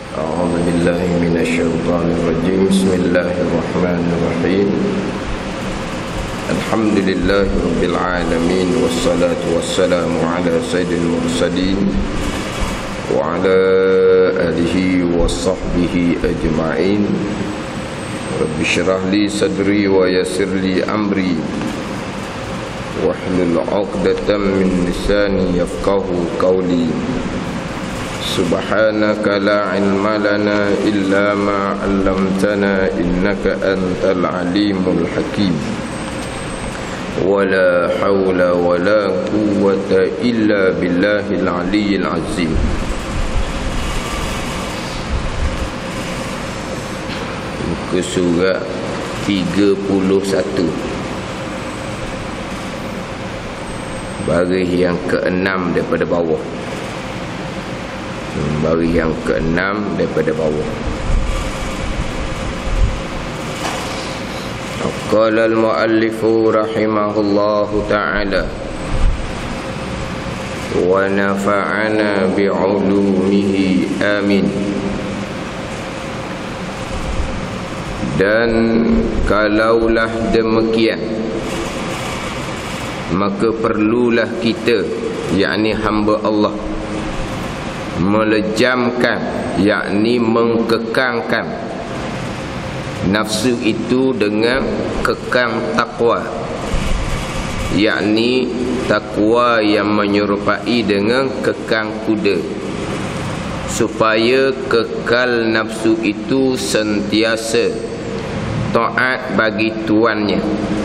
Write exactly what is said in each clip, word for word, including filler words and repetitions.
أعوذ بالله من الشيطان الرجيم. بسم الله الرحمن الرحيم. الحمد لله رب العالمين، والصلاة والسلام على سيد المرسلين وعلى آله وصحبه أجمعين. رب اشرح لي صدري ويسر لي أمري واحلل عقدة من لساني يفقهوا قولي. سبحانك لا علم لنا إلا ما علمتنا إنك أنت العليم الحكيم. ولا حول ولا قوة إلا بالله العلي العظيم. Muka surat tiga puluh satu, baris yang keenam daripada bawah. Baris yang keenam daripada bawah. Qala al-muallifu rahimahullahu ta'ala wa nafa'ana bi'ulumihi amin. Dan kalaulah demikian, maka perlulah kita, yakni hamba Allah, melejamkan, yakni mengkekangkan nafsu itu dengan kekang takwa, yakni takwa yang menyerupai dengan kekang kuda, supaya kekal nafsu itu sentiasa taat bagi tuannya.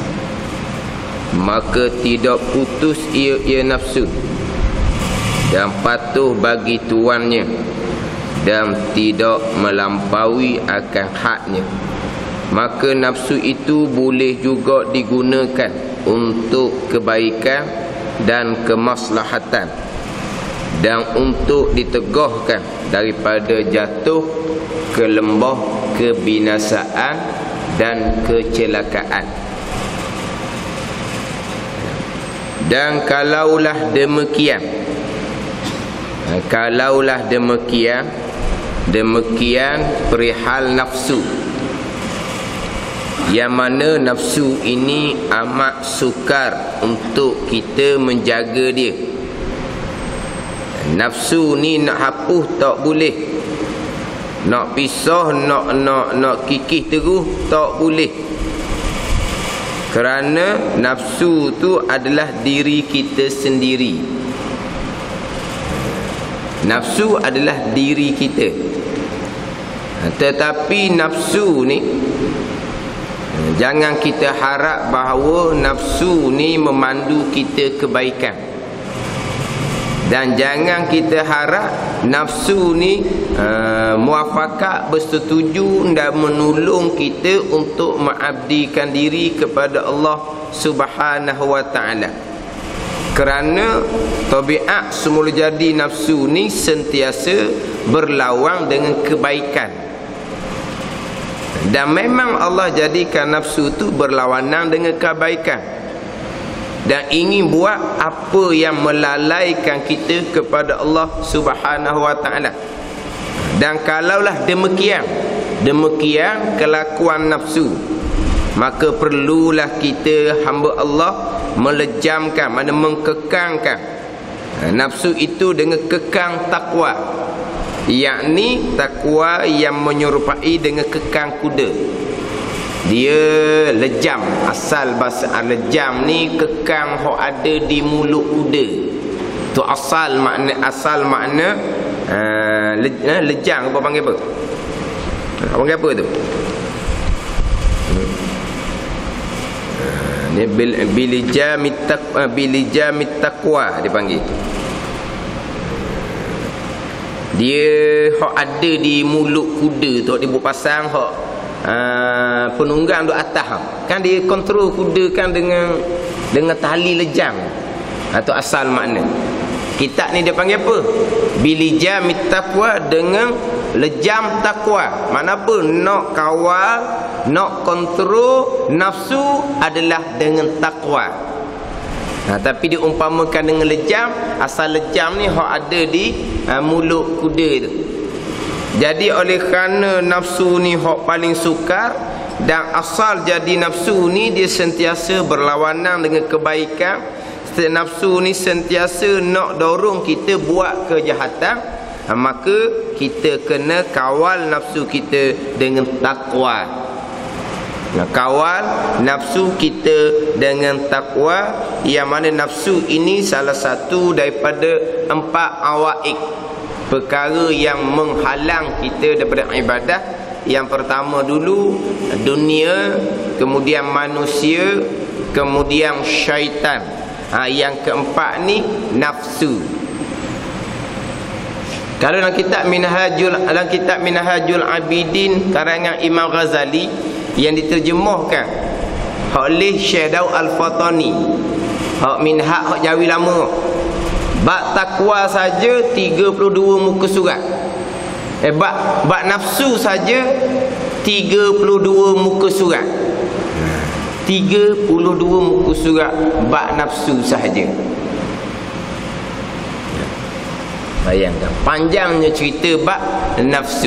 Maka tidak putus ia, ia nafsu, dan patuh bagi tuannya, dan tidak melampaui akan haknya. Maka nafsu itu boleh juga digunakan untuk kebaikan dan kemaslahatan, dan untuk ditegahkan daripada jatuh ke lembah kebinasaan dan kecelakaan. Dan kalaulah demikian, kalaulah demikian, demikian perihal nafsu, yang mana nafsu ini amat sukar untuk kita menjaga dia. Nafsu ni nak hapus tak boleh, nak pisah, nak nak nak kikis terus tak boleh. Kerana nafsu tu adalah diri kita sendiri. Nafsu adalah diri kita. Tetapi nafsu ni, jangan kita harap bahawa nafsu ni memandu kita kebaikan. Dan jangan kita harap nafsu ni uh, muafakat, bersetuju dan menolong kita untuk mengabdikan diri kepada Allah Subhanahu wa ta'ala. Kerana tabiat semula jadi nafsu ni sentiasa berlawan dengan kebaikan. Dan memang Allah jadikan nafsu tu berlawanan dengan kebaikan, dan ingin buat apa yang melalaikan kita kepada Allah Subhanahu wa ta'ala. Dan kalaulah demikian, demikian kelakuan nafsu, maka perlulah kita hamba Allah melejamkan, mana mengkekangkan nafsu itu dengan kekang takwa, yakni takwa yang menyerupai dengan kekang kuda. Dia lejam, asal bahasa lejam ni kekang hok ada di mulut kuda. Tu asal makna, asal makna uh, le, uh, lejang apa panggil apa? Apa panggil apa tu? Hmm. Uh, ni bil bilijamit taqwa, bilijamit taqwa dipanggil. Dia hok ada di mulut kuda tu, dia buat pasang hok Uh, penunggang duduk atas kan, dia kontrol kuda kan dengan dengan tali lejam. Itu asal makna. Kitab ni dia panggil apa? Bilijamit taqwa, dengan lejam takwa. Mana apa? Nak kawal, nak kontrol nafsu adalah dengan takwa. Nah, tapi diumpamakan dengan lejam. Asal lejam ni hak ada di uh, mulut kuda tu. Jadi oleh kerana nafsu ni hak paling sukar, dan asal jadi nafsu ni dia sentiasa berlawanan dengan kebaikan. Nafsu ni sentiasa nak dorong kita buat kejahatan, maka kita kena kawal nafsu kita dengan takwa. Nah, kawal nafsu kita dengan takwa, yang mana nafsu ini salah satu daripada empat awaik, perkara yang menghalang kita daripada ibadah. Yang pertama dulu dunia, kemudian manusia, kemudian syaitan. Ha, yang keempat ni nafsu. Kalau dalam kitab Minhajul dalam kitab Minhajul Abidin karangan Imam Ghazali yang diterjemahkan oleh Syekh Daud Al-Fatani, hak minhaj hak Jawi lama, bab takwa saja tiga puluh dua muka surat. Eh bab bab nafsu saja tiga puluh dua muka surat. tiga puluh dua muka surat bab nafsu sahaja. Bayangkan panjangnya cerita bab nafsu.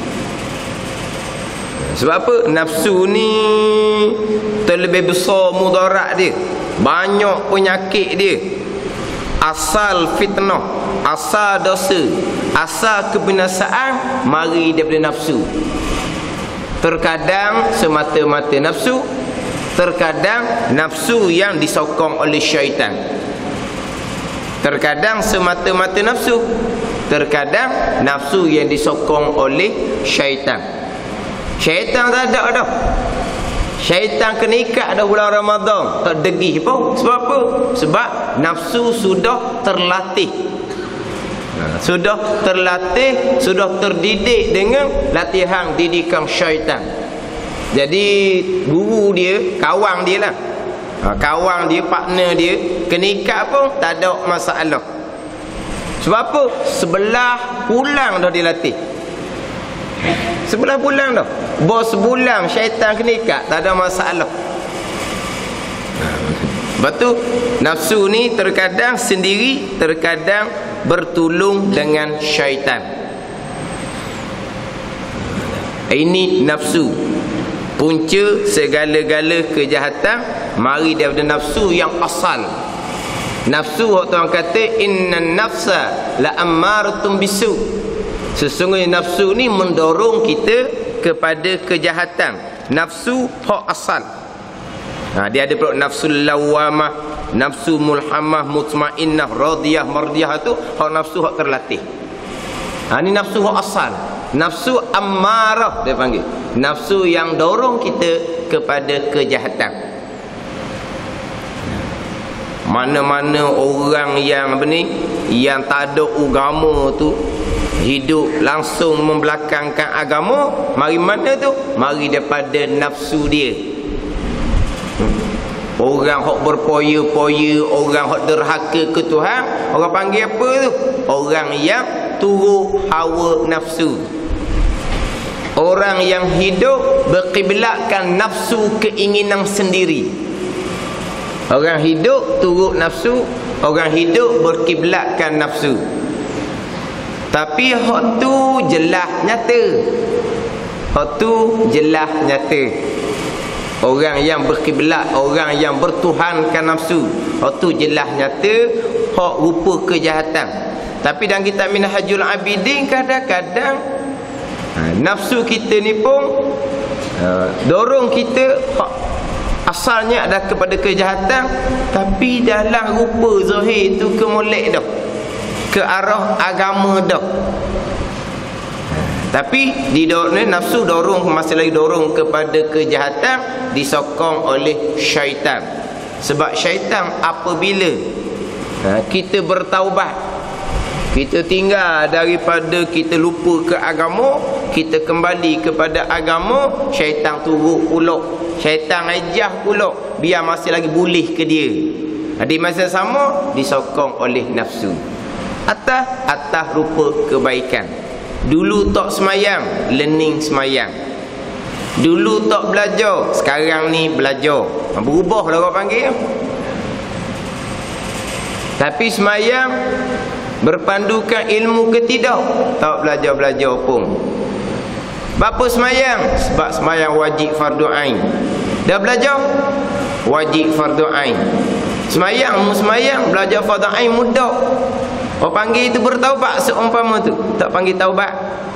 Sebab apa? Nafsu ni terlebih besar mudarat dia, banyak penyakit dia, asal fitnah, asal dosa, asal kebinasaan mari daripada nafsu. Terkadang semata-mata nafsu, terkadang nafsu yang disokong oleh syaitan. Terkadang semata-mata nafsu, terkadang nafsu yang disokong oleh syaitan. Syaitan tak ada dah. Syaitan kena ikat dah bulan Ramadan, tak degih pun. Sebab apa? Sebab nafsu sudah terlatih. Sudah terlatih, sudah terdidik dengan latihan didikan syaitan. Jadi guru dia, kawan dia lah, ha, kawan dia, partner dia, kena ikat pun tak ada masalah. Sebab apa? Sebelah bulan dah dilatih. Sebelah bulan dah. Bos sebulan syaitan kena ikat, tak ada masalah. Lepas tu nafsu ni terkadang sendiri, terkadang bertolong dengan syaitan. Ini nafsu. Punca segala-gala kejahatan mari daripada nafsu yang asal. Nafsu waktu orang kata innan nafsa la ammaratun bisu. Sesungguhnya nafsu ni mendorong kita kepada kejahatan. Nafsu hak asal. Ha, dia ada pula nafsul lawamah, nafsu mulhamah, mutmainnah, radiyah, mardiyah, tu hak nafsu hak terlatih. Ha, ni nafsu hak asal. Nafsu ammarah dia panggil. Nafsu yang dorong kita kepada kejahatan. Mana-mana orang yang apa ni, yang tak ada agama tu, hidup langsung membelakangkan agama, mari mana tu? Mari daripada nafsu dia. Orang hok berpoya-poya, orang hok derhaka ke Tuhan, orang panggil apa tu? Orang yang turut hawa nafsu. Orang yang hidup berkiblatkan nafsu keinginan sendiri. Orang hidup turut nafsu, orang hidup berkiblatkan nafsu. Tapi hak tu jelas nyata. Hak tu jelas nyata. Orang yang berkiblat, orang yang bertuhankan nafsu, hak tu jelas nyata, hak rupa kejahatan. Tapi dalam kitab Minhajul Abidin kadang-kadang ha, nafsu kita ni pun ha, dorong kita hak asalnya ada kepada kejahatan, tapi dalam rupa zahir tu kemolek dah, ke arah agama dah. Tapi di dorong nafsu dorong, masih lagi dorong kepada kejahatan, disokong oleh syaitan. Sebab syaitan apabila ha, kita bertaubat, kita tinggal daripada kita lupa ke agama, kita kembali kepada agama, syaitan turut pula, syaitan ajah pula, biar masih lagi boleh ke dia. Di masa sama disokong oleh nafsu atas atas rupa kebaikan. Dulu tak semayang, learning semayang. Dulu tak belajar, sekarang ni belajar. Berubah lah orang panggil. Tapi semayang berpandukan ilmu ke tidak? Tak belajar-belajar pun. Bapa semayang? Sebab semayang wajib fardu ain. Dah belajar? Wajib fardu ain. Semayang, mu semayang, belajar fardu ain mudah. Orang panggil itu bertaubat seumpama tu. Tak panggil taubat.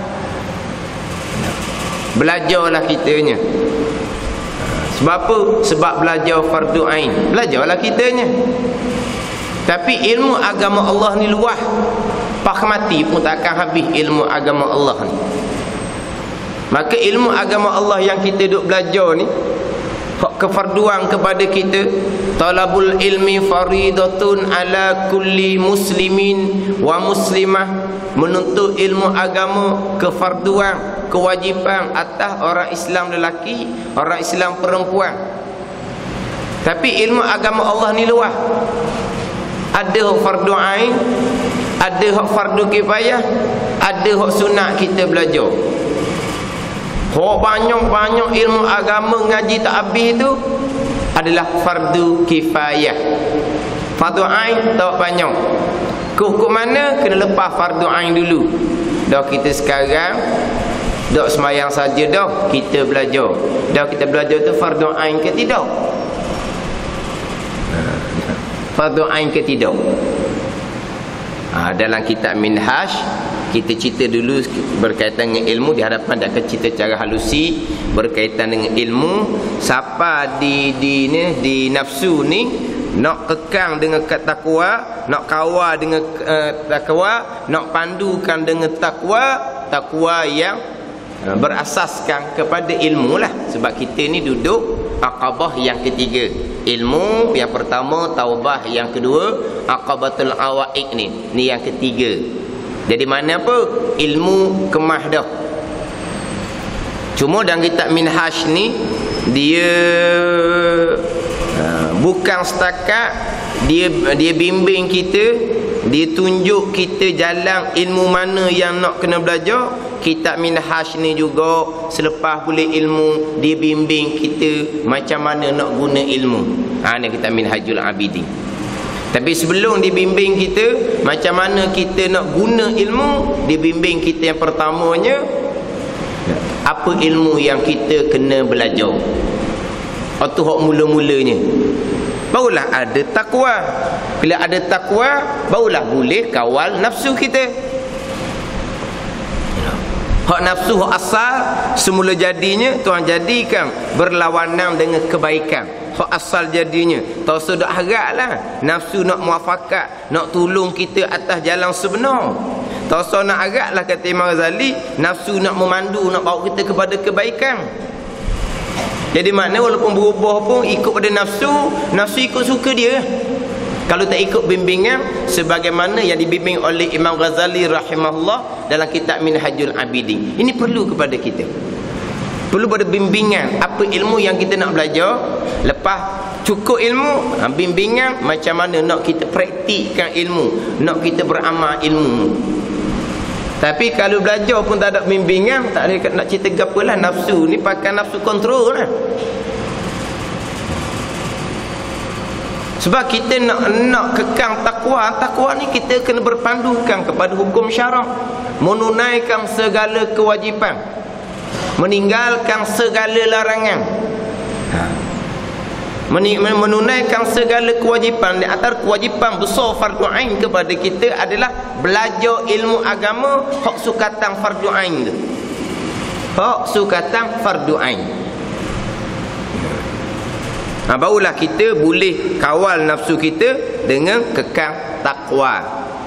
Belajarlah kitanya. Sebab apa? Sebab belajar fardu ain. Belajarlah kitanya. Tapi ilmu agama Allah ni luah. Pak mati pun takkan habis ilmu agama Allah ni. Maka ilmu agama Allah yang kita duk belajar ni, hak kefarduan kepada kita, talabul ilmi faridatun ala kulli muslimin wa muslimah. Menuntut ilmu agama kefarduan, kewajipan atas orang Islam lelaki, orang Islam perempuan. Tapi ilmu agama Allah ni luas. Ada hak fardu ain, ada hak fardu kifayah, ada hak sunat kita belajar. Hak banyak-banyak ilmu agama ngaji tak habis tu adalah fardu kifayah. Fardu ain tak banyak. Hukum mana? Kena lepas fardu ain dulu. Dah kita sekarang dak semayang saja dah, kita belajar. Dah kita belajar tu fardu ain ke tidak? Fardu ain ke tidak? Ha, dalam kitab Minhaj kita cerita dulu berkaitan dengan ilmu di hadapan dia akan cerita cara halusi berkaitan dengan ilmu. Siapa di di ni di nafsu ni nak kekang dengan takwa, nak kawal dengan uh, takwa, nak pandukan dengan takwa, takwa yang uh, berasaskan kepada ilmu lah. Sebab kita ni duduk aqabah yang ketiga. Ilmu yang pertama, taubah yang kedua, aqabatul awaik ni. Ni yang ketiga. Jadi mana apa? Ilmu kemah dah. Cuma dalam kitab Minhaj ni dia uh, bukan setakat dia dia bimbing kita, dia tunjuk kita jalan ilmu mana yang nak kena belajar. Kitab Minhaj ni juga selepas boleh ilmu, dia bimbing kita macam mana nak guna ilmu. Ha ni kitab Minhajul Abidin. Tapi sebelum dibimbing kita macam mana kita nak guna ilmu, dibimbing kita yang pertamanya apa ilmu yang kita kena belajar. Itu hak mula-mulanya. Barulah ada takwa. Bila ada takwa, barulah boleh kawal nafsu kita. Hak nafsu, hak asal semula jadinya Tuhan jadikan berlawanan dengan kebaikan. Hak asal jadinya tak usah dak haraplah nafsu nak muafakat, nak tolong kita atas jalan sebenar. Tak usah nak haraplah, kata Imam Ghazali, nafsu nak memandu, nak bawa kita kepada kebaikan. Jadi makna walaupun berubah pun ikut pada nafsu, nafsu ikut suka dia. Kalau tak ikut bimbingan sebagaimana yang dibimbing oleh Imam Ghazali rahimahullah dalam kitab Minhajul Abidin. Ini perlu kepada kita. Perlu pada bimbingan apa ilmu yang kita nak belajar. Lepas cukup ilmu, bimbingan macam mana nak kita praktikkan ilmu, nak kita beramal ilmu. Tapi kalau belajar pun tak ada bimbingan, tak ada nak cerita gapalah. Nafsu ni pakai nafsu kontrol lah. Sebab kita nak nak kekang takwa, takwa ni kita kena berpandukan kepada hukum syarak, menunaikan segala kewajipan, meninggalkan segala larangan, menunaikan segala kewajipan. Di antara kewajipan besar fardu ain kepada kita adalah belajar ilmu agama hak sukatan fardu ain tu. Hak sukatan fardu ain. Ha, barulah kita boleh kawal nafsu kita dengan kekang takwa.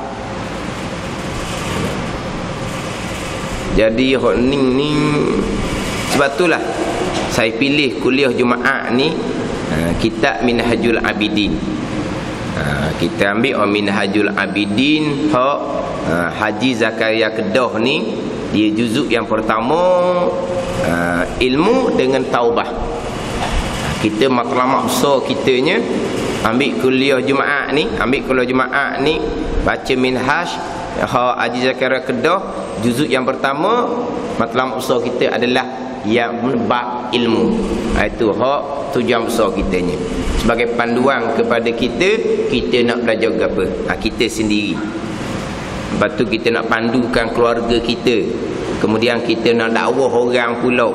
Jadi hak ni ni sebab itulah saya pilih kuliah Jumaat ni ha, kitab Minhajul Abidin. Ha, kita ambil oh, Minhajul Abidin hak ha, Haji Zakaria Kedah ni, dia juzuk yang pertama ha, ilmu dengan taubah. Kita matlamat besar kitanya ambil kuliah Jumaat ni, ambil kuliah Jumaat ni baca Minhaj ha, Haji Zakaria Kedah juzuk yang pertama. Matlamat besar kita adalah yang bab ilmu. Itu hak tujuan besar kitanya. Sebagai panduan kepada kita, kita nak belajar apa? Ha, kita sendiri. Lepas tu kita nak pandukan keluarga kita. Kemudian kita nak dakwah orang pula.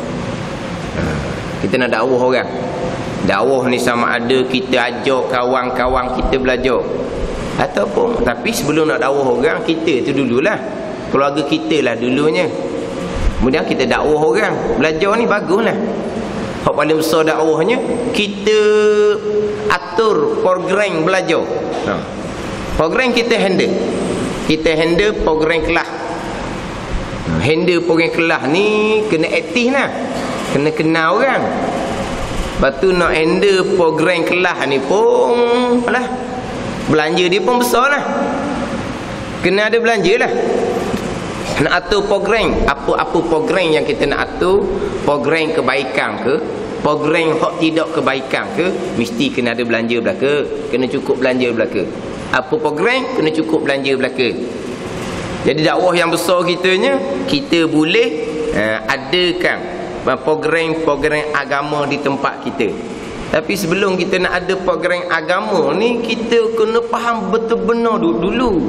Kita nak dakwah orang. Dakwah ni sama ada kita ajar kawan-kawan kita belajar, ataupun tapi sebelum nak dakwah orang, kita tu dululah, keluarga kita lah dulunya. Kemudian kita dakwah orang. Belajar ni baguslah. Hak paling besar dakwahnya, kita atur program belajar. Ha. Program kita handle. Kita handle program kelas. Ha. Handle program kelas ni kena aktif lah. Kena kenal orang. Lepas tu nak handle program kelas ni pun lah, belanja dia pun besar lah. Kena ada belanja lah. Nak atur program. Apa-apa program yang kita nak atur, program kebaikan ke, program hak tidak kebaikan ke, mesti kena ada belanja belaka. Kena cukup belanja belaka. Apa program, kena cukup belanja belaka. Jadi dakwah yang besar kitanya, kita boleh uh, adakan program-program agama di tempat kita. Tapi sebelum kita nak ada program agama ni, kita kena faham betul-benar dulu.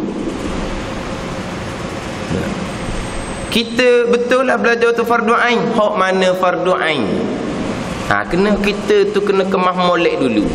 Kita betul lah belajar tu fardu ain. Hak mana fardu ain? Ha, kena kita tu kena kemah molek dulu.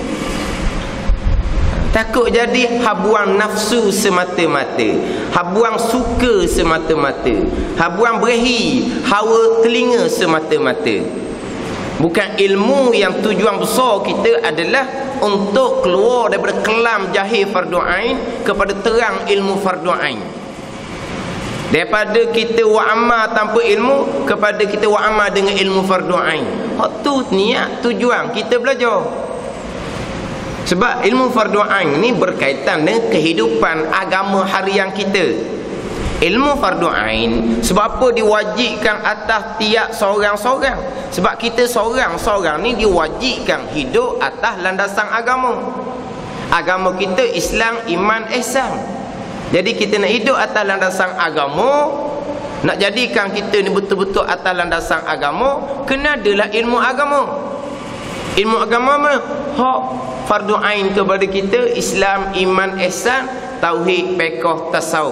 Takut jadi habuang nafsu semata-mata, habuang suka semata-mata, habuang berehi, hawa telinga semata-mata. Bukan ilmu yang tujuan besar kita adalah untuk keluar daripada kelam jahil fardu ain kepada terang ilmu fardu ain. Daripada kita wa'amal tanpa ilmu kepada kita wa'amal dengan ilmu fardu ain. Hak tu niat tujuan kita belajar. Sebab ilmu fardu ain ni berkaitan dengan kehidupan agama harian kita. Ilmu fardu ain sebab apa diwajibkan atas tiap seorang-seorang? Sebab kita seorang-seorang ni diwajibkan hidup atas landasan agama. Agama kita Islam, iman, ihsan. Jadi kita nak hidup atas landasan agama, nak jadikan kita ni betul-betul atas landasan agama, kena adalah ilmu agama. Ilmu agama mana? Hak fardu ain kepada kita Islam, iman, ihsan, tauhid, fiqh, tasawuf.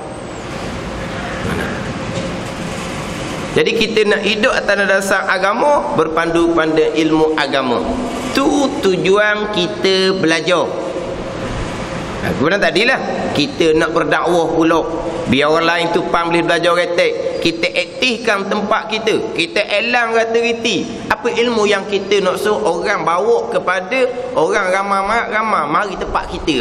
Jadi kita nak hidup atas landasan agama, berpandu pada ilmu agama. Tu tujuan kita belajar. Kemudian tadilah kita nak berdakwah pula, biar orang lain tu pang boleh belajar retek. Kita aktifkan tempat kita, kita elang kata reti apa ilmu yang kita nak suruh orang bawa kepada orang ramai-ramai mari tempat kita.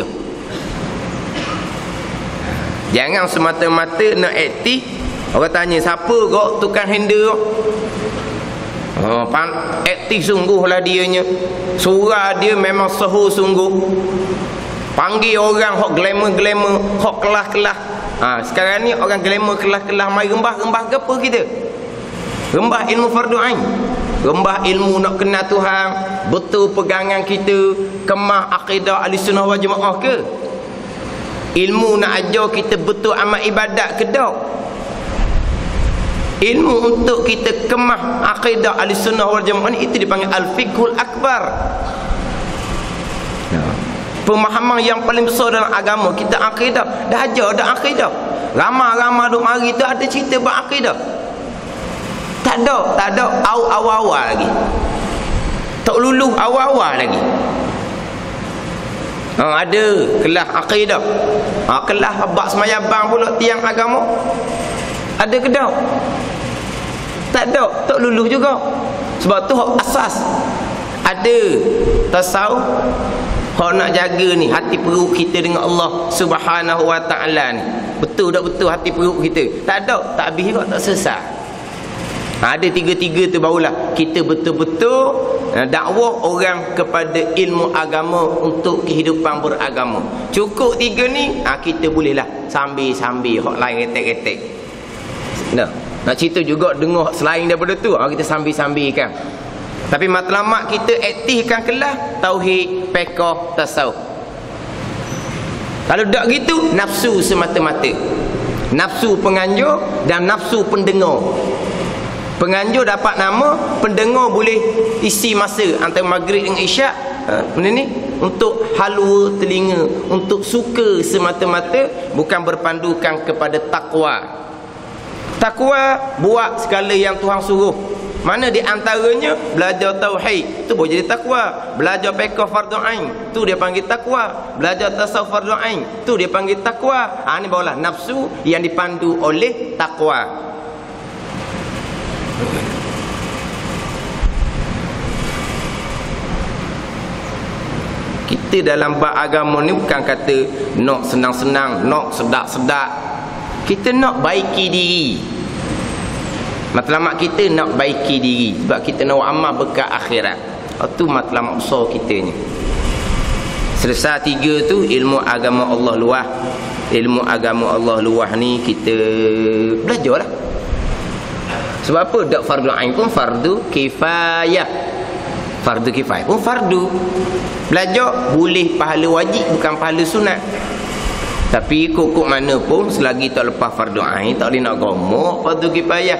Jangan semata-mata nak aktif. Orang tanya siapa kok tukang handle kok? Oh, aktif sungguhlah dianya. Surah dia memang sahur sungguh. Panggil orang hok glamour-glamour, hok kelas-kelas. Ha, sekarang ni orang glamour kelas-kelas mai rembah-rembah ke apa kita? Rembah ilmu fardu ain. Rembah ilmu nak kenal Tuhan, betul pegangan kita, kemah akidah Ahlussunnah wal Jamaah ke? Ilmu nak ajar kita betul amal ibadat ke tak? Ilmu untuk kita kemah akidah Ahlussunnah wal Jamaah ni itu dipanggil al-fiqhul akbar. Pemahaman yang paling besar dalam agama kita akidah. Dah ajar dah akidah. Ramai-ramai duk mari tu ada cerita bab akidah. Tak ada, tak ada awal-awal lagi. Tak luluh awal-awal lagi. Ha, ada kelas akidah. Ha, kelas bab semayabang pula tiang agama. Ada ke tak? Tak ada, tak luluh juga. Sebab tu asas. Ada tasawuf. Hak nak jaga ni hati perut kita dengan Allah Subhanahu wa taala ni. Betul tak betul hati perut kita? Tak ada, tak habis kok, tak selesai. Ha, ada tiga-tiga tu barulah kita betul-betul uh, dakwah orang kepada ilmu agama untuk kehidupan beragama. Cukup tiga ni, ha, kita bolehlah sambil-sambil hak lain retek-retek. Nah, nak cerita juga dengar selain daripada tu, ha, kita sambil-sambilkan. Tapi matlamat kita aktifkan kelas tauhid, fiqh, tasawuf. Kalau tak gitu, nafsu semata-mata. Nafsu penganjur dan nafsu pendengar. Penganjur dapat nama, pendengar boleh isi masa antara maghrib dengan isyak. ha, benda ni untuk halwa telinga, untuk suka semata-mata, bukan berpandukan kepada takwa. Takwa buat segala yang Tuhan suruh. Mana di antaranya belajar tauhid, tu boleh jadi takwa. Belajar fiqh fardu ain, tu dia panggil takwa. Belajar tasawuf fardu ain, tu dia panggil takwa. Ha, ni barulah nafsu yang dipandu oleh takwa. Kita dalam bab agama ni bukan kata nak senang-senang, nak sedap-sedap. Kita nak baiki diri. Matlamat kita nak baiki diri, sebab kita nak amal berkat akhirat. Itu matlamat besar kita ni. Selesai tiga tu, ilmu agama Allah luah. Ilmu agama Allah luah ni kita belajarlah. Sebab apa? Dak fardu ain pun fardu kifayah. Fardu kifayah pun fardu. Belajar boleh pahala wajib, bukan pahala sunat. Tapi kok mana pun selagi tak lepas fardu ain, tak boleh nak gemuk fardu kifayah.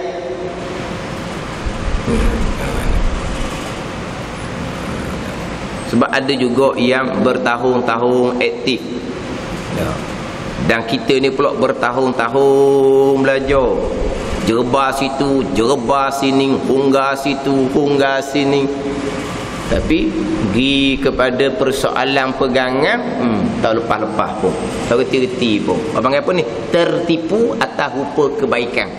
Sebab ada juga yang bertahun-tahun aktif, dan kita ni pula bertahun-tahun belajar. Jerba situ, jerba sini, hungga situ, hungga sini. Tapi pergi kepada persoalan pegangan, hmm, tak lepas-lepas pun, tak reti-reti pun. Abang apa ni? Tertipu atas rupa kebaikan.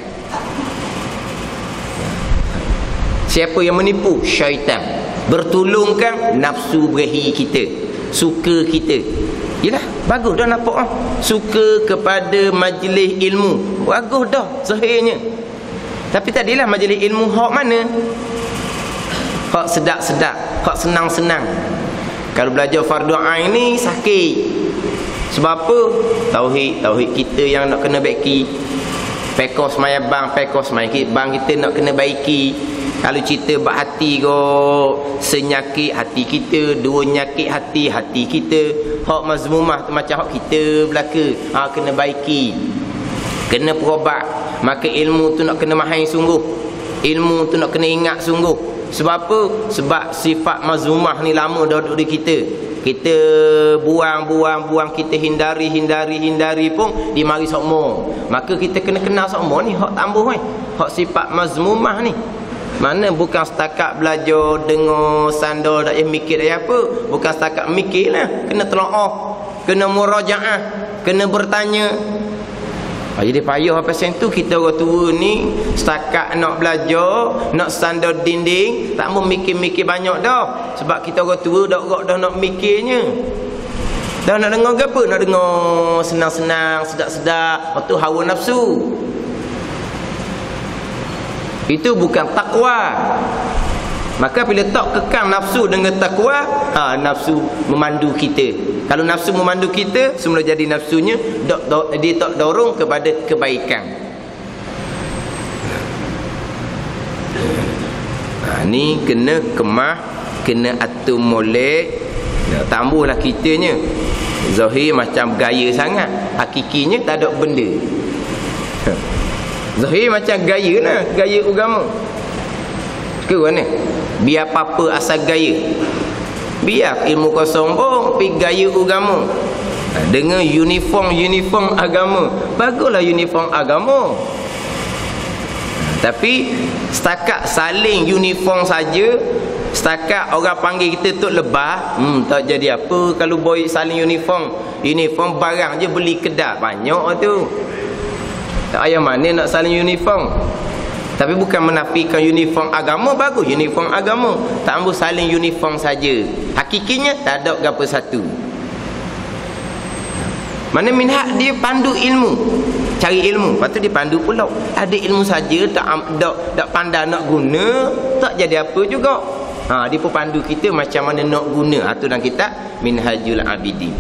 Siapa yang menipu? Syaitan. Bertolongkan nafsu berahi kita, suka kita. Yalah, bagus dah nampak ah. Suka kepada majlis ilmu, bagus dah zahirnya. Tapi tadilah majlis ilmu hak mana? Hak sedap-sedap, hak senang-senang. Kalau belajar fardu ain ni sakit. Sebab apa? Tauhid, tauhid kita yang nak kena baiki. Pekos maya bang, pekos maya bang kita nak kena baiki. Kalau cerita bak hati kok, senyakit hati kita, dua nyakit hati hati kita. Hak mazmumah tu macam hak kita belaka, ha, kena baiki, kena perobat. Maka ilmu tu nak kena mahir sungguh, ilmu tu nak kena ingat sungguh. Sebab apa? Sebab sifat mazmumah ni lama dah duduk di kita. Kita buang-buang-buang, kita hindari, hindari, hindari pun di mari sokmo. Maka kita kena kenal sokmo ni, hak tambuh ni, hak sifat mazmumah ni. Mana bukan setakat belajar, dengar, sandar, tak payah mikir dah apa. Bukan setakat mikir lah, kena telaah, kena murajaah, kena bertanya. Ha, jadi payah pasal tu. Kita orang tua ni setakat nak belajar, nak sandar dinding, tak mau mikir-mikir banyak dah. Sebab kita orang tua dah dah nak mikirnya. Dah nak dengar ke apa? Nak dengar senang-senang, sedap-sedap. Lepas tu hawa nafsu. Itu bukan takwa. Maka bila tak kekang nafsu dengan takwa, ha, nafsu memandu kita. Kalau nafsu memandu kita, semula jadi nafsunya do, do, dia tak dorong kepada kebaikan. Ha, ni kena kemah, kena atur molek. Tambahlah kitanya. Zahir macam gaya sangat, hakikinya tak ada benda. Zahir macam gaya lah, gaya agama. Ke mana? Biar apa-apa asal gaya. Biar ilmu kosong pun, pergi gaya agama. Dengan uniform-uniform agama. Baguslah uniform agama. Tapi setakat saling uniform saja, setakat orang panggil kita tu lebah, hmm, tak jadi apa kalau boy saling uniform. Uniform barang je beli kedai banyak tu. Tak payah mana nak saling uniform. Tapi bukan menafikan uniform agama, bagus uniform agama. Tak ambil saling uniform saja. Hakikinya tak ada apa satu. Mana minhaj dia pandu ilmu, cari ilmu, lepas tu dia pandu pula. Ada ilmu saja tak tak, tak pandai nak guna, tak jadi apa juga. Ha, dia pun pandu kita macam mana nak guna. Ha, tu dalam kitab Minhajul Abidin.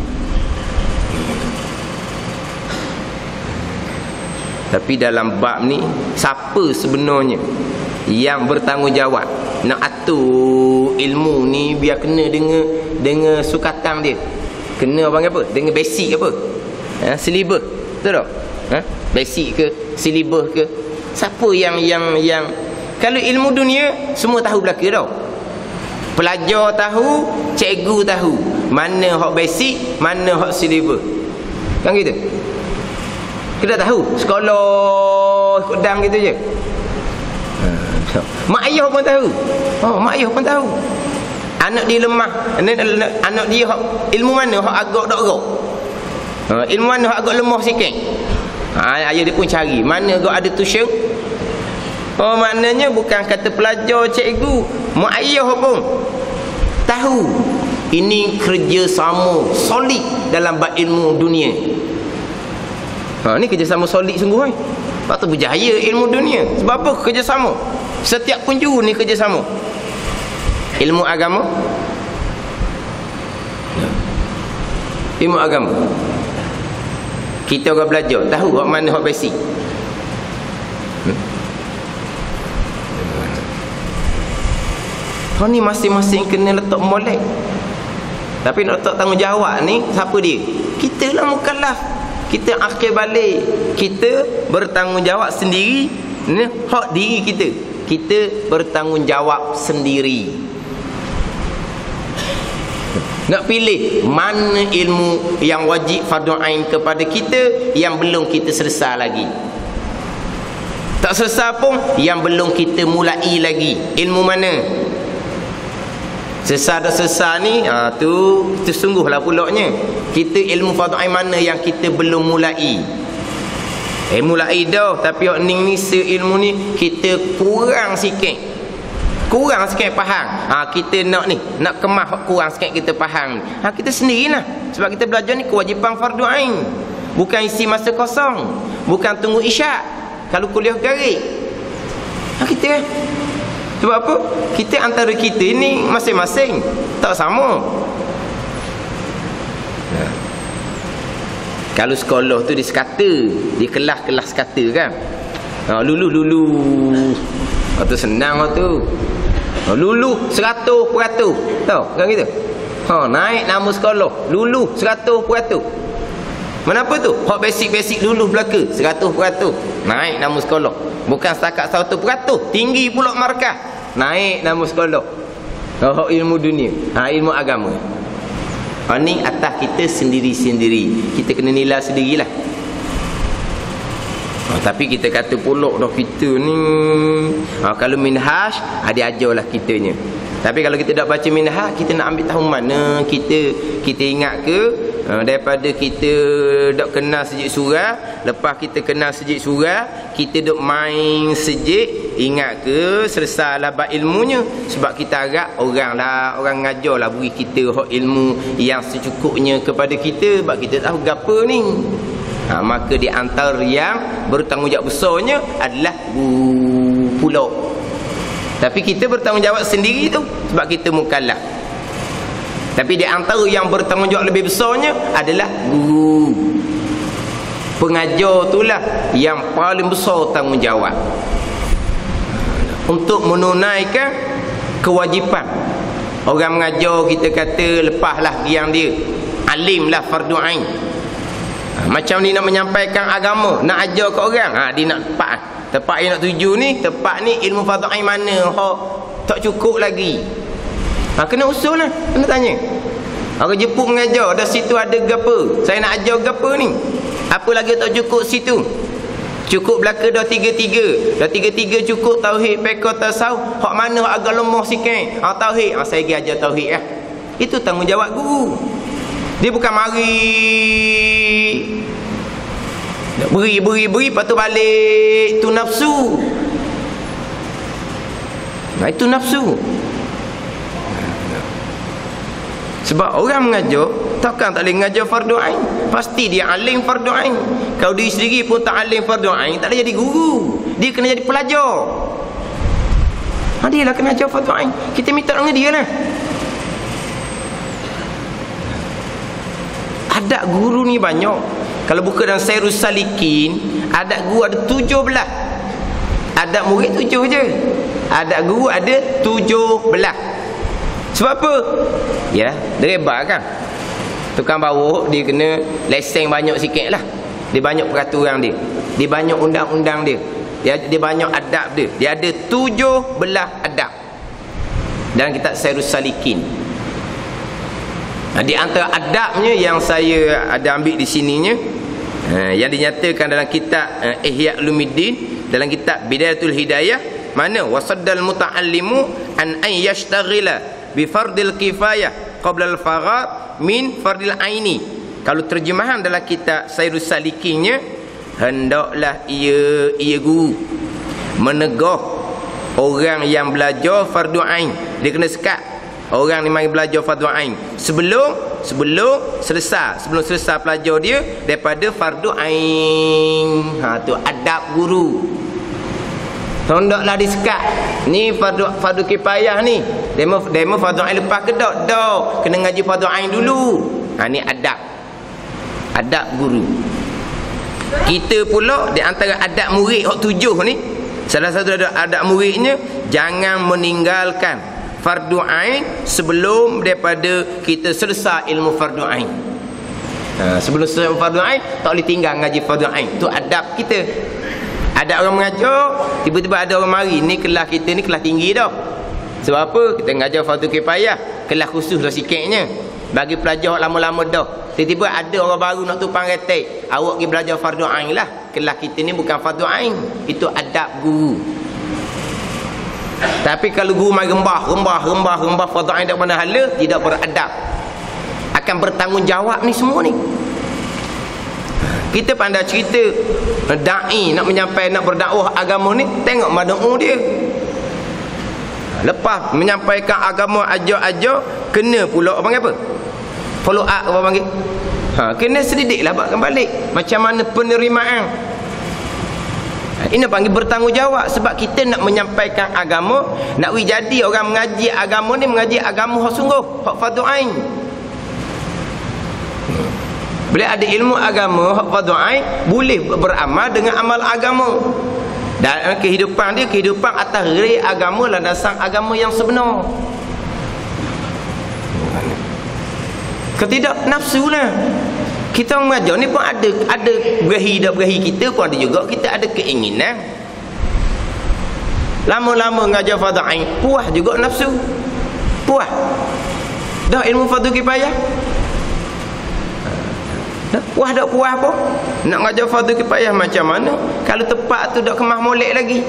Tapi dalam bab ni, siapa sebenarnya yang bertanggungjawab nak atur ilmu ni biar kena dengan dengan sukatan dia? Kena abang apa? Dengan basic apa? Ha, silibus. Betul tak? Ha? Basic ke, silibus ke? Siapa yang yang yang kalau ilmu dunia semua tahu belaka dah. Pelajar tahu, cikgu tahu mana hak basic, mana hak silver. Kan gitu? Kita tahu sekolah ikut dam gitu je. Ha. Mak ayah pun tahu. Oh, mak ayah pun tahu. Anak dia lemah, anak, anak dia hak, ilmu mana hak agak dak agak. Ha, ilmu mana hak agak lemah sikit. Ha, ayah dia pun cari mana agak ada tuition. Oh, maknanya bukan kata pelajar cikgu, mak ayah pun tahu ini kerjasama solid dalam bab ilmu dunia. Ha, ni kerjasama solid sungguh ni. Sebab tu berjaya ilmu dunia. Sebab apa kerjasama? Setiap penjuru ni kerjasama. Ilmu agama, ilmu agama, kita orang belajar tahu hak mana hak basic. hmm. Hak ni masing-masing kena letak molek. Tapi nak letak tanggungjawab ni siapa dia? Kita lah mukallaf. Kita akhir balik, kita bertanggungjawab sendiri. Ni hak diri kita. Kita bertanggungjawab sendiri. Nak pilih mana ilmu yang wajib fardu ain kepada kita yang belum kita selesai lagi. Tak selesai pun yang belum kita mulai lagi. Ilmu mana? Selesai dah selesai ni, ha, tu tu sungguhlah pulaknya. Kita ilmu fardu ain mana yang kita belum mulai. Eh mulai dah, tapi hak ni ni seilmu ni kita kurang sikit. Kurang sikit faham. Ha, kita nak ni, nak kemah kurang sikit kita faham. Ha, kita sendirilah. Sebab kita belajar ni kewajipan fardu ain. Bukan isi masa kosong. Bukan tunggu isyak. Kalau kuliah garik. Ha, kita sebab apa? Kita antara kita ni masing-masing tak sama. Ha. Kalau sekolah tu di sekata, di kelas-kelas sekata kan. Ha, lulu-lulu. Ha, tu senang lah tu. Ha, lulu seratus peratus. Tahu kan gitu? Ha, naik nama sekolah. Lulu seratus peratus. Kenapa tu? Hak basic-basic dulu belaka seratus peratus. Naik nama sekolah. Bukan setakat seratus peratus. Tinggi pula markah. Naik nama sekolah. Hak ilmu dunia. Ha, ilmu agama. Ha, ni atas kita sendiri-sendiri. Kita kena nilai sendirilah. Ha, tapi kita kata pulak dah kita ni. Ha, kalau minhaj, ha, dia ajarlah kitanya. Tapi kalau kita tak baca minhaj, kita nak ambil tahu mana kita kita ingat ke ha, daripada kita tak kenal sejik surah, lepas kita kenal sejik surah, kita duk main sejik, ingat ke selesailah bab ilmunya. Sebab kita harap orang lah, orang ngajarlah beri kita hak ilmu yang secukupnya kepada kita, sebab kita tahu gapo ni. Ha, maka di antara yang bertanggungjawab besarnya adalah guru pula. Tapi kita bertanggungjawab sendiri tu sebab kita mukallaf. Tapi di antara yang bertanggungjawab lebih besarnya adalah guru. Pengajar itulah yang paling besar tanggungjawab untuk menunaikan kewajipan. Orang mengajar kita kata lepaslah giang dia, alimlah fardu ain. Ha, macam ni nak menyampaikan agama, nak ajar ke orang, ha, dia nak tepat. Tepat yang nak tuju ni, tepat ni ilmu fardu ain mana hak tak cukup lagi. Ha, kena usul lah, kena tanya. Orang jemput mengajar, dah situ ada gapo? Saya nak ajar gapo ni? Apa lagi tak cukup situ? Cukup belaka dah tiga-tiga. Dah tiga-tiga cukup tauhid, fiqh, tasawuf. Hak mana hak agak lemah sikit? Ha, tauhid. Ha, saya pergi ajar tauhid lah. Itu tanggungjawab guru. Dia bukan mari beri, beri, beri, lepas tu balik. Itu nafsu. Nah, itu nafsu. Sebab orang mengajar, takkan tak boleh mengajar fardu ain. Pasti dia alim fardu ain. Kalau dia sendiri pun tak alim fardu ain, tak boleh jadi guru. Dia kena jadi pelajar. Ha, dia lah kena ajar fardu ain. Kita minta dengan dia lah. Adat guru ni banyak. Kalau buka dalam Sairus Salikin, adat guru ada tujuh belas. Adat murid tujuh je. Adat guru ada tujuh belas. Sebab apa? Ya, dereba kan. Tukang bawah dia kena lesen banyak sikit lah. Dia banyak peraturan dia. Dia banyak undang-undang dia. Dia, dia banyak adab dia. Dia ada tujuh belas adab. dalam kitab Sairus Salikin. Nah, di antara adabnya yang saya ada ambil di sininya, uh, yang dinyatakan dalam kitab uh, Ihya Ulumuddin, dalam kitab Bidayatul Hidayah, mana wasaddal muta'allimu an an yashtaghila bi fardil kifayah qabla al-farad min fardil aini. Kalau terjemahan dalam kitab Sairus Salikinnya, hendaklah ia ia guru menegah orang yang belajar fardu ain. Dia kena sekat orang ni mari belajar fardu ain sebelum sebelum selesai sebelum selesai pelajar dia daripada fardu ain. Ha, tu adab guru. Hendaklah disekat. Ni fardu fardu kifayah ni. Demo demo fardu ain lepas ke dak? Dak. Kena ngaji fardu ain dulu. Ha, ni adab. Adab guru. Kita pula di antara adab murid hak tujuh ni, salah satu adab, adab muridnya, jangan meninggalkan fardu ain sebelum daripada kita selesai ilmu fardu ain. Ha, sebelum selesai fardu ain tak boleh tinggal ngaji fardu ain. Tu adab kita. Ada orang mengajar, tiba-tiba ada orang mari, ni kelas kita ni kelas tinggi dah. Sebab apa? Kita mengajar fardu kifayah, kelas khusus dah sikitnya. Bagi pelajar lama-lama dah. Tiba-tiba ada orang baru nak tupang retek, awak pergi belajar fardu ain lah. Kelas kita ni bukan fardu ain. Itu adab guru. Tapi kalau guru mai rembah, rembah, rembah, rembah fardu ain dak mana hala, tidak beradab. Akan bertanggungjawab ni semua ni. Kita pandai cerita dai nak menyampaikan, nak berdakwah agama ni, tengok mad'u dia. Lepas menyampaikan agama, ajar-ajar, kena pula apa panggil apa? Follow up apa panggil? Ha, kena sedidiklah bakkan balik. Macam mana penerimaan? Ini panggil bertanggungjawab, sebab kita nak menyampaikan agama, nak wi jadi orang mengaji agama ni mengaji agama hak sungguh, hak fardu ain. Boleh ada ilmu agama hak fardu ain, boleh beramal dengan amal agama. Dan kehidupan dia kehidupan atas rel agama, landasan agama yang sebenar. Ketidak nafsu lah. Kita mengajar ni pun ada ada berahi dak berahi kita pun ada juga, kita ada keinginan. Lama-lama mengajar fardu ain, puas juga nafsu. Puas. Dah ilmu fardu kifayah. Dah puas dak puas apa? Nak mengajar fardu kifayah macam mana? Kalau tepat tu dak kemah molek lagi.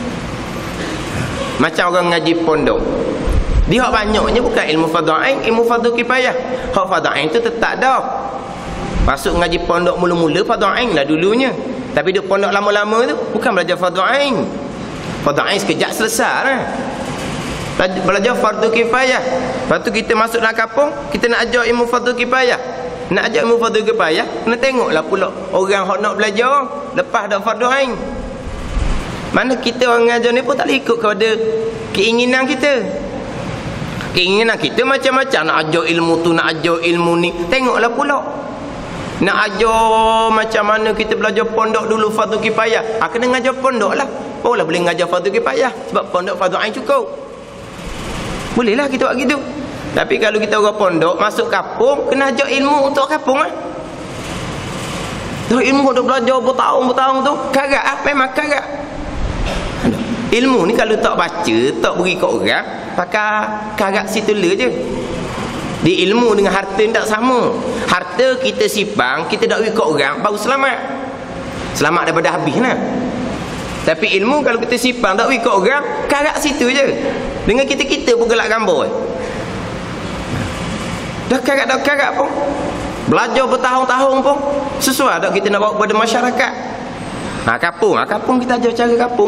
Macam orang ngaji pondok. Dia hak banyaknya bukan ilmu fardu ain, ilmu fardu kifayah. Hak fardu ain tu tetap dah. Masuk ngaji pondok mula-mula fardu ain lah dulunya. Tapi dia pondok lama-lama tu bukan belajar fardu ain. Fardu ain sekejap selesai lah. Belajar fardu kifayah. Lepas tu kita masuk dalam kampung, kita nak ajar ilmu fardu kifayah. Nak ajar ilmu fardu kifayah, kena tengoklah pula orang hak nak belajar lepas dah fardu ain. Mana kita orang ngajar ni pun tak boleh ikut kepada keinginan kita. Keinginan kita macam-macam, nak ajar ilmu tu, nak ajar ilmu ni. Tengoklah pula. Nak ajar macam mana kita belajar pondok dulu fardu kifayah. Ha, kena ngajar pondok lah. Barulah boleh ngajar fardu kifayah. Sebab pondok fardu ain cukup. Bolehlah kita buat gitu. Tapi kalau kita orang pondok, masuk kampung, kena ajar ilmu untuk kampung lah. Terus ilmu dah belajar bertahun-bertahun tu, karat lah. Memang karat. Ilmu ni kalau tak baca, tak beri kat orang, pakai karat situla je. Di ilmu dengan harta tak sama. Harta kita simpan, kita tak beri kat orang, baru selamat. Selamat daripada habis lah. Tapi ilmu kalau kita simpan, tak beri kat orang, karat situ je. Dengan kita-kita pun gelak gambar. Dah karat dah karat pun. Belajar bertahun-tahun pun sesuai tak kita nak bawa kepada masyarakat. Ha, kampung, ha, kampung kita ajar cara kampung.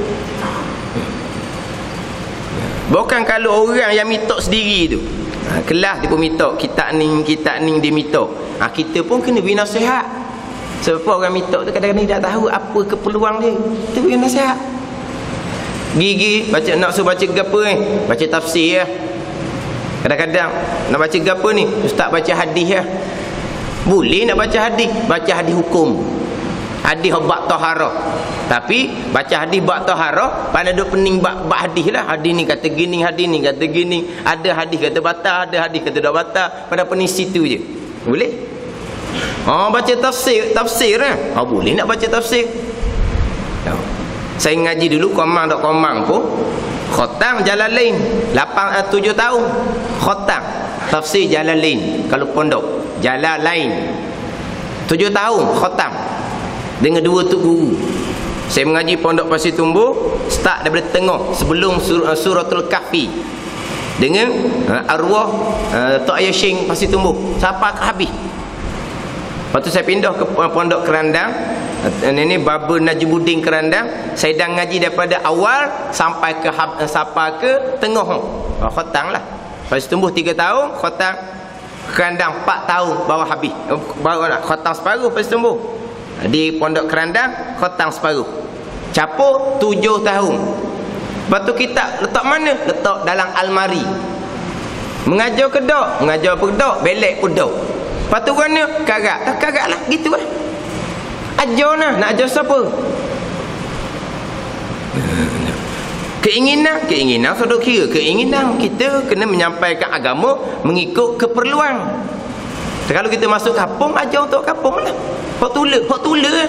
Bukan kalau orang yang mitok sendiri tu. Ha, kelas dia pun mitok, kitab ni, kitab ni dia mitok. Ha, kita pun kena beri nasihat. Sebab orang mitok tu kadang-kadang tak tahu apa keperluan dia. Kita beri nasihat. Gigi baca, nak suruh baca apa ni? Baca tafsir lah. Kadang-kadang nak baca apa ni? Ustaz baca hadis lah. Boleh nak baca hadis, baca hadis hukum. Hadis bab taharah. Tapi baca hadis bab taharah, pada duk pening bab bab hadis lah. Hadis ni kata gini, hadis ni kata gini. Ada hadis kata batal, ada hadis kata tak batal. Pada pening situ je. Boleh? Oh, baca tafsir, tafsir lah. Oh, boleh nak baca tafsir. Saya ngaji dulu komang tak komang pun khatam Jalalain lapan tujuh tahun khatam tafsir Jalalain. Kalau pondok Jalalain tujuh tahun khatam dengan dua tok guru. Saya mengaji pondok Pasir Tumbuh, start daripada tengah sebelum sur, uh, suratul Kahfi dengan uh, arwah uh, Tok Ayah Sying Pasir Tumbuh sampai ke habis. Lepas tu saya pindah ke uh, pondok Kerandang, uh, ini Baba Najibuddin Kerandang. Saya dah ngaji daripada awal sampai ke uh, sampai ke tengah. uh, Khatang lah. Pasir Tumbuh tiga tahun, khatang Kerandang empat tahun baru habis. uh, baru nak khatang separuh Pasir Tumbuh. Di pondok Kerandang khatang separuh. Capur tujuh tahun. Lepas tu kitab letak mana? Letak dalam almari. Mengajar ke dak? Mengajar ke dak? Belek pun dak. Lepas tu mana? Karat. Tak karat lah. Gitu lah. Ajar lah. Nak ajar siapa? Keinginan. Keinginan sudah kira. Keinginan kita kena menyampaikan agama mengikut keperluan. Kalau kita masuk kampung, ajar untuk kampung lah. Hak tula, hak tula kan.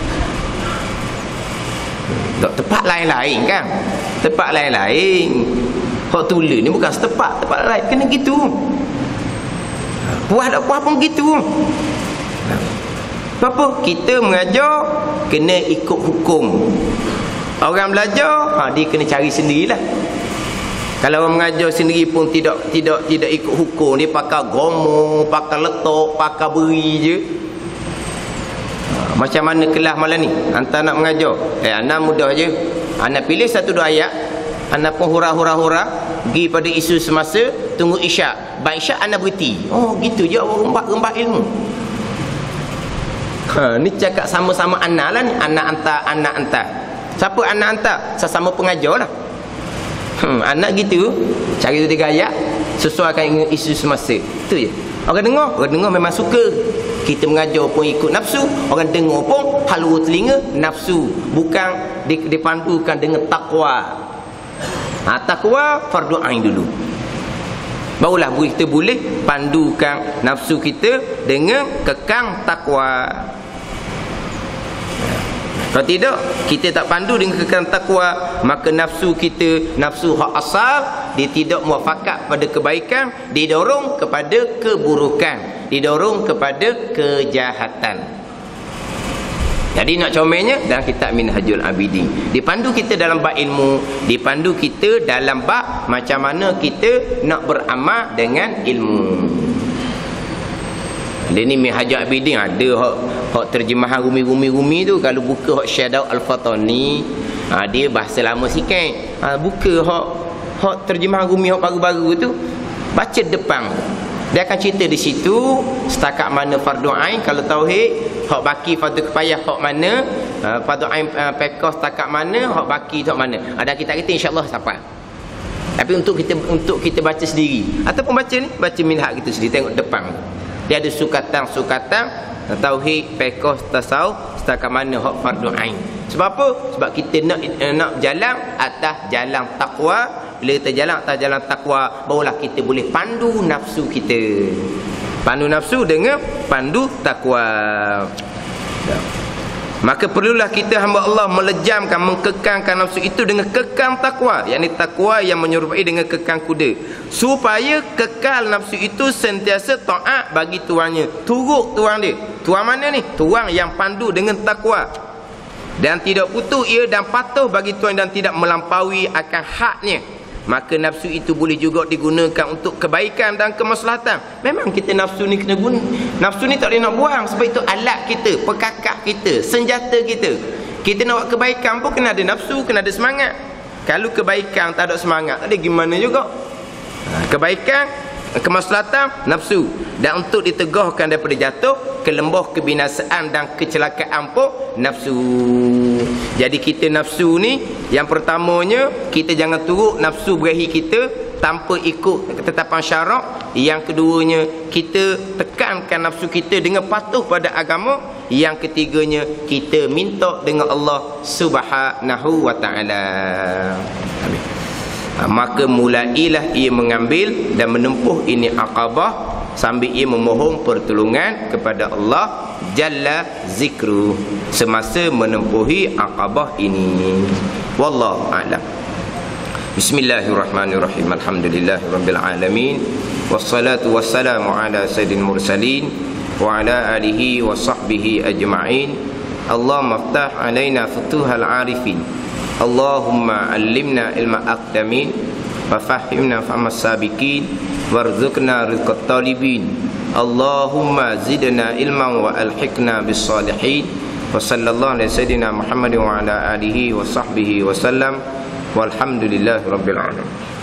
Tak tempat lain-lain kan. Tempat lain-lain. Hak tula ni bukan setempat, tempat lain. Kena gitu. Puas tak puas pun gitu. Apa? Kita mengajar kena ikut hukum. Orang belajar, ha, dia kena cari sendirilah. Kalau orang mengajar sendiri pun tidak tidak tidak ikut hukum, dia pakai gomo, pakai letok, pakai beri je. Macam mana kelas malam ni? Hantar nak mengajar. Eh, anak mudah je. Anak pilih satu dua ayat. Anak pun hura-hura-hura. Pergi pada isu semasa. Tunggu isyak. Baik isyak anak berhenti. Oh, gitu je awak rembak-rembak ilmu. Ha, ni cakap sama-sama anak lah ni. Anak hantar, anak hantar. Siapa anak hantar? Sesama pengajar lah. Hmm, anak gitu. Cari tu tiga ayat. Sesuaikan dengan isu semasa. Itu je. Orang dengar. Orang dengar memang suka. Kita mengajar pun ikut nafsu, orang dengar pun halua telinga nafsu, bukan dipandukan dengan takwa. Ha, takwa fardu ain dulu. Barulah kita boleh pandukan nafsu kita dengan kekang takwa. Kalau tidak, kita tak pandu dengan kekang takwa, maka nafsu kita, nafsu hak asal, dia tidak muafakat pada kebaikan, didorong kepada keburukan, didorong kepada kejahatan. Jadi nak comelnya dalam kitab Minhajul Abidin, dipandu kita dalam bab ilmu, dipandu kita dalam bab macam mana kita nak beramal dengan ilmu. Dia ni Minhajul Abidin ada hak, hak terjemahan rumi-rumi-rumi tu. Kalau buka hak Syadaw Al-Fatani, ha, dia bahasa lama sikit. Ha, buka hak hak terjemahan rumi hak baru-baru tu, baca depan. Dia akan cerita di situ setakat mana fardu ain kalau tauhid, hak baki fardu kifayah hak mana, uh, fardu ain uh, pekoh setakat mana, hak baki hak mana. Ada kita kita insya-Allah sampai. Tapi untuk kita untuk kita baca sendiri ataupun baca ni, baca minhaj kita sendiri, tengok depan. Dia ada sukatan-sukatan tauhid, pekoh, tasawuf setakat mana hak fardu ain. Sebab apa? Sebab kita nak nak jalan atas jalan takwa. Bila kita jalan atas jalan takwa, barulah kita boleh pandu nafsu kita. Pandu nafsu dengan pandu takwa. Maka perlulah kita hamba Allah melejamkan, mengkekangkan nafsu itu dengan kekang takwa, yakni takwa yang menyerupai dengan kekang kuda, supaya kekal nafsu itu sentiasa taat bagi tuannya, turut tuan dia. Tuan mana ni? Tuan yang pandu dengan takwa, dan tidak putus ia dan patuh bagi tuan dan tidak melampaui akan haknya. Maka nafsu itu boleh juga digunakan untuk kebaikan dan kemaslahatan. Memang kita nafsu ni kena guna. Nafsu ni tak boleh nak buang, sebab itu alat kita, pekakak kita, senjata kita. Kita nak buat kebaikan pun kena ada nafsu, kena ada semangat. Kalau kebaikan tak ada semangat, tak ada gimana juga. Kebaikan, kemaslahatan, nafsu. Dan untuk ditegahkan daripada jatuh ke lembah kebinasaan dan kecelakaan pun nafsu. Jadi kita nafsu ni, yang pertamanya kita jangan turut nafsu berahi kita tanpa ikut ketetapan syarak. Yang keduanya, kita tekankan nafsu kita dengan patuh pada agama. Yang ketiganya, kita minta dengan Allah Subhanahu wa taala. Amin. Maka mulailah ia mengambil dan menempuh ini Aqabah sambil ia memohon pertolongan kepada Allah jalla zikru, semasa menempuhi Aqabah ini. Wallahu a'lam. Bismillahirrahmanirrahim. Alhamdulillahirabbil alamin. Wassalatu wassalamu ala sayyidil mursalin wa ala alihi wa sahbihi ajma'in. Allahumma aftah alaina futuhal arifin. Allahumma allimna ilma aqdamin wa fahimna fahamas sabiqin warzuqna rizqat talibin. Allahumma zidna ilman wa alhiqna bis salihin. Wa sallallahu ala sayyidina Muhammadin wa ala alihi wa sahbihi wa sallam. Walhamdulillahi rabbil alamin.